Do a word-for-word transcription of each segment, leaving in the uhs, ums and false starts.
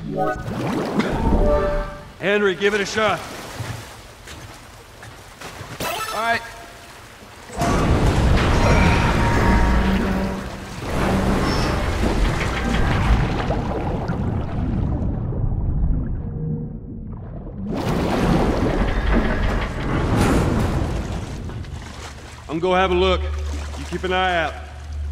Henry, give it a shot. All right. I'm gonna go have a look. You keep an eye out.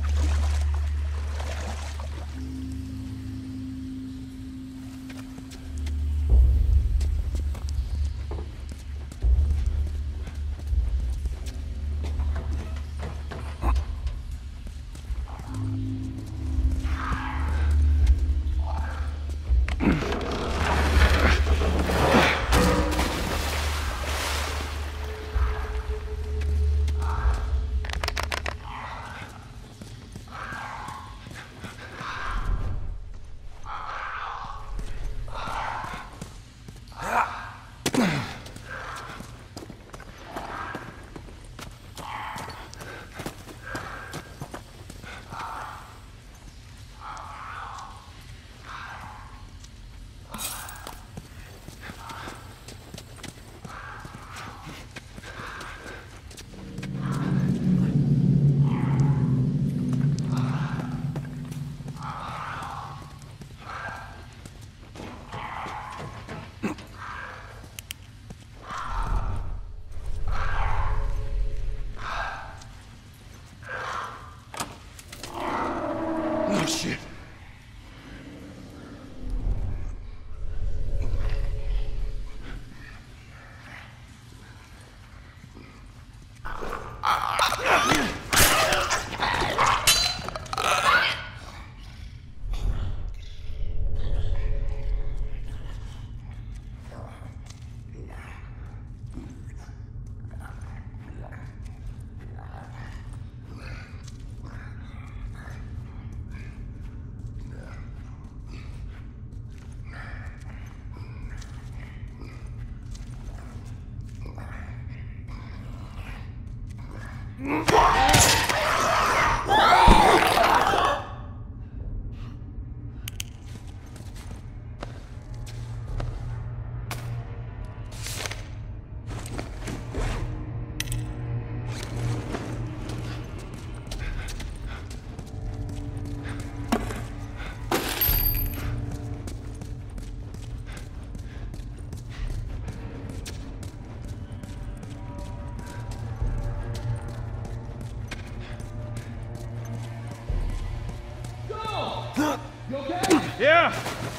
Shit. You okay? Yeah!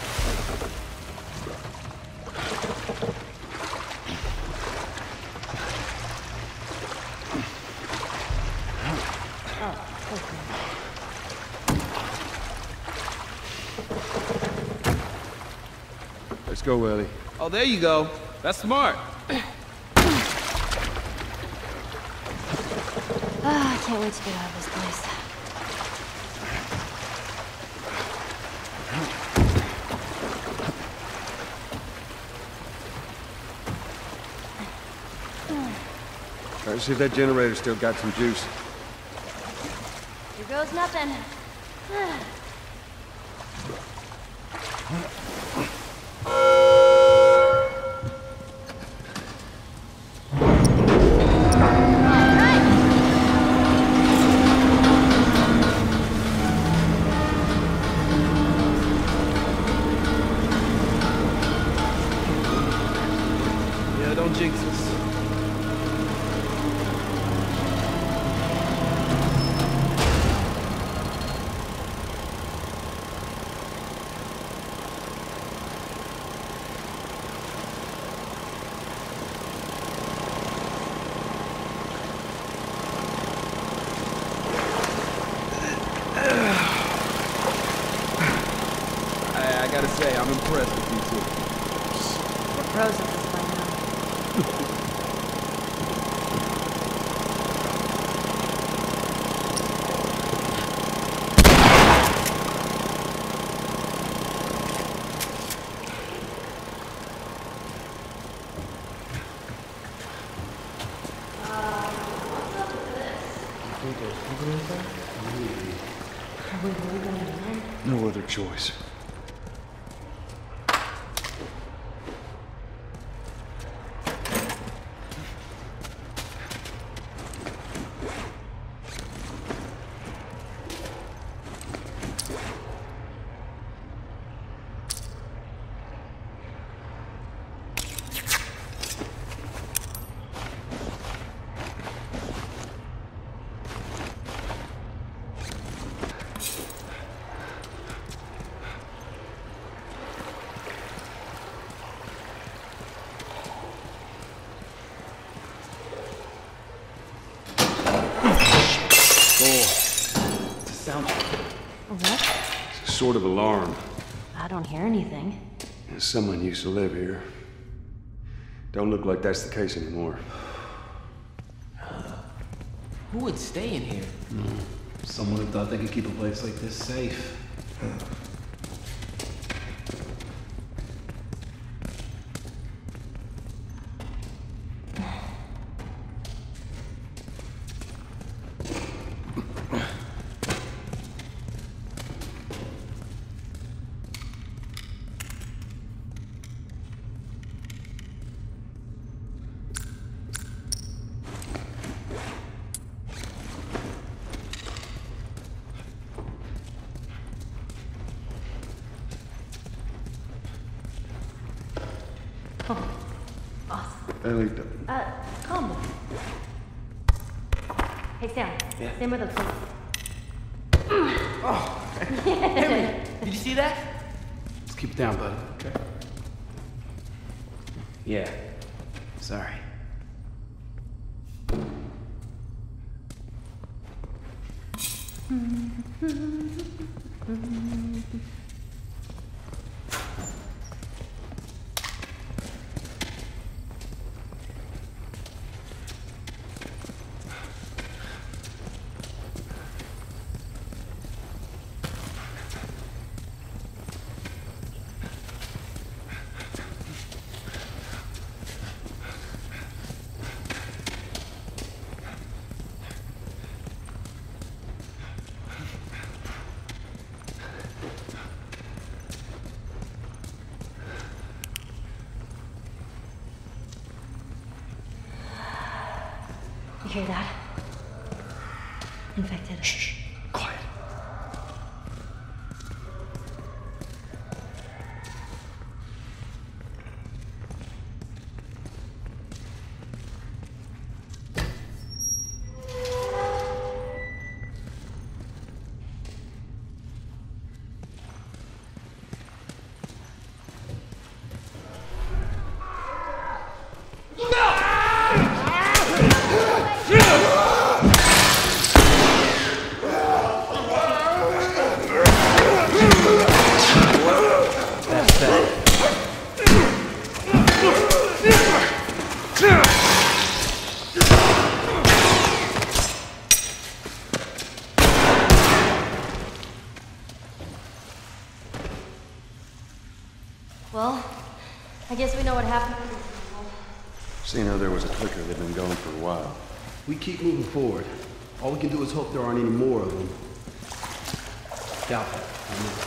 Let's go, Ellie. Oh, there you go. That's smart. Ah, I can't wait to get out of this place. All right, see if that generator still got some juice. Here goes nothing. Yeah, don't jinx us. I gotta say, I'm impressed with you two. We're pros at this by now. No other choice. sort of alarm. I don't hear anything. Someone used to live here. Don't look like that's the case anymore. Who would stay in here? Mm. Someone who thought they could keep a place like this safe. Ellie, Uh, calm. Hey, Sam. Yeah. Sam with us. Oh, Henry, did you see that? Let's keep it down, buddy. Okay. Yeah. Sorry. You hear that? Infected. shh, quiet. Well, I guess we know what happened. Seeing how there was a clicker, they've been going for a while. We keep moving forward. All we can do is hope there aren't any more of them. Doubt that. I know.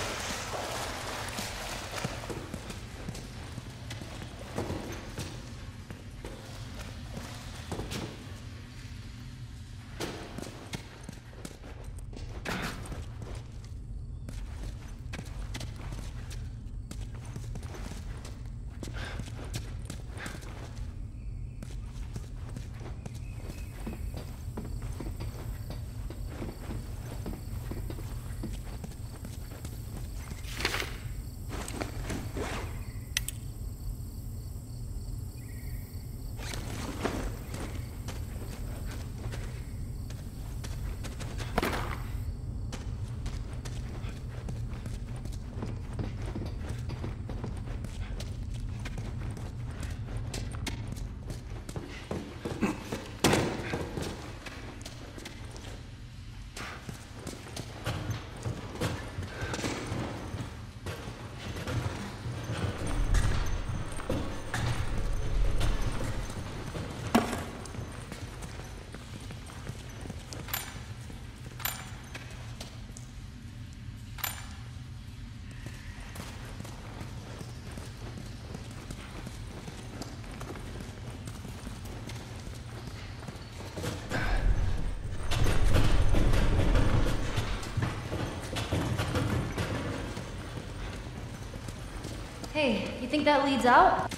Hey, you think that leads out?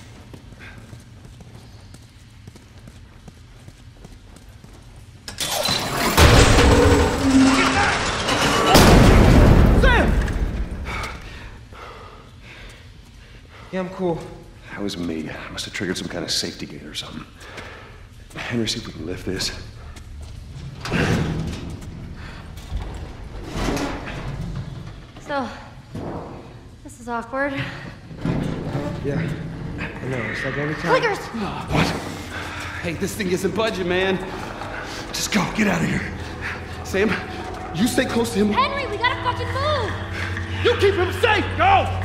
Yeah, I'm cool. That was me. I must have triggered some kind of safety gate or something. Henry, see if we can lift this. So, This is awkward. Yeah, I know. It's like every time. Clickers! What? Hey, this thing isn't budging, man. Just go. Get out of here. Sam, you stay close to him. Henry, we gotta fucking move! You keep him safe! Go!